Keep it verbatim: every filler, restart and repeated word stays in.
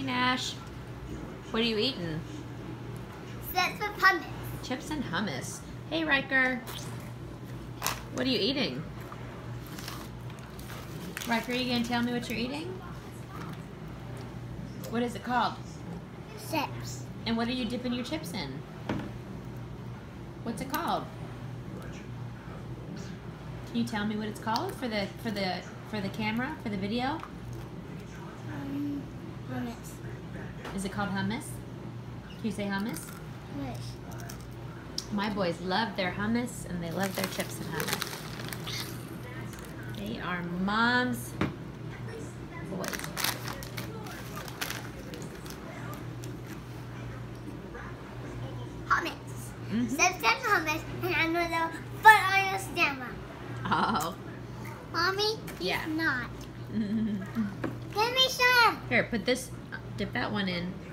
Hey, Nash. What are you eating? Chips with hummus. Chips and hummus. Hey, Riker. What are you eating? Riker, are you going to tell me what you're eating? What is it called? Chips. And what are you dipping your chips in? What's it called? Can you tell me what it's called for the for the for the camera, for the video? Um, hummus. Is it called hummus? Can you say hummus? Hummus. My boys love their hummus and they love their chips and hummus. They are mom's boys. Hummus. Mm-hmm. Chips and hummus, and I'm gonna put on your stomach. Oh. Mommy, he's Yeah. not. Give me some. Here, put this, dip that one in.